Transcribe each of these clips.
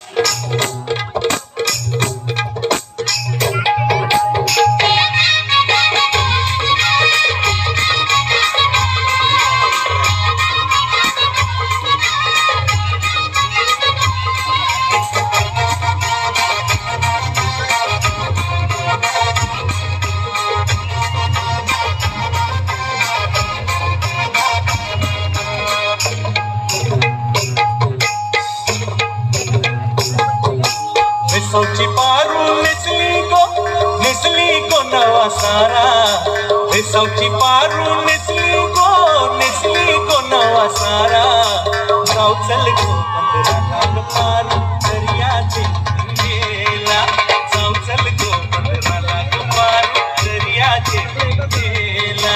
सौची पारू निसली को नवा सारा सौची पारू निसली को नवा सारा गाव चल गो 15 लाख पारू दरियाचे गेला गाव चल गो 15 लाख पारू दरियाचे गेला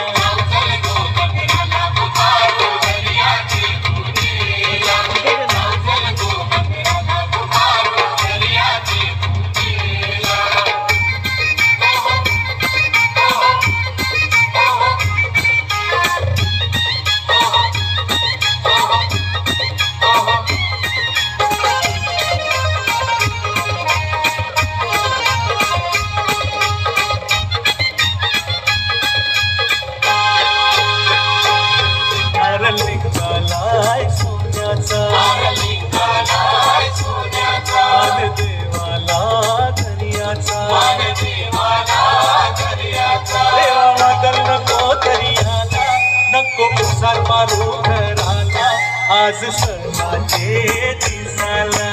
मारू घराला आज सणाचे दिसाला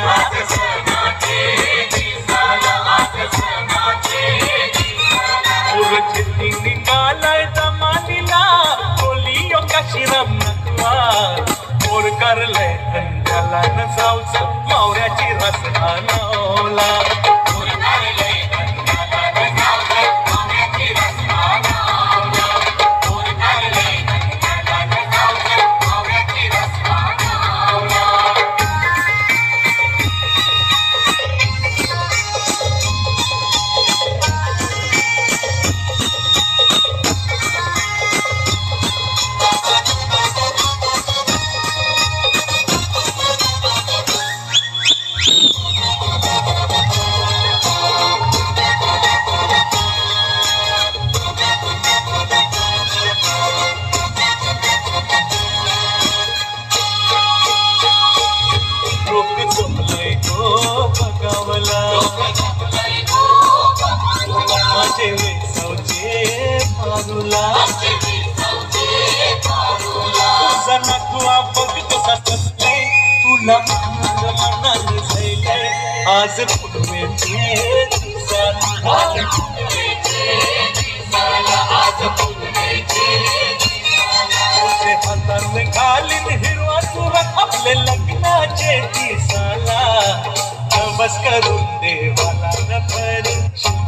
उरचिती निघालाय जमानीला बोलियो कशी रमनकवा मोर करलंय धंद्याला न जाऊच मावऱ्याची रसना नवला तुला मनाने जायलंय आज पुनवेचे दिसाला हाताने घालीन हिरवा तुरा आपले लग्नाचे दिसाला बस करून देवाला न भरी